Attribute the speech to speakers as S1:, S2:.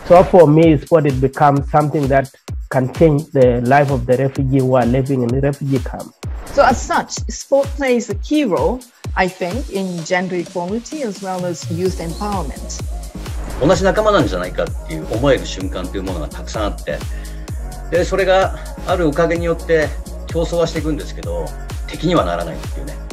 S1: So for me, sport it becomes something that can change the life of the refugee who are living in the refugee camp.
S2: So as such, sport plays a key role, I think, in gender equality as well as youth empowerment.
S3: 同じ仲間なんじゃないかっていう思える瞬間というものがたくさんあって、でそれがあるおかげによって競争はしていくんですけど、敵にはならないっていうね。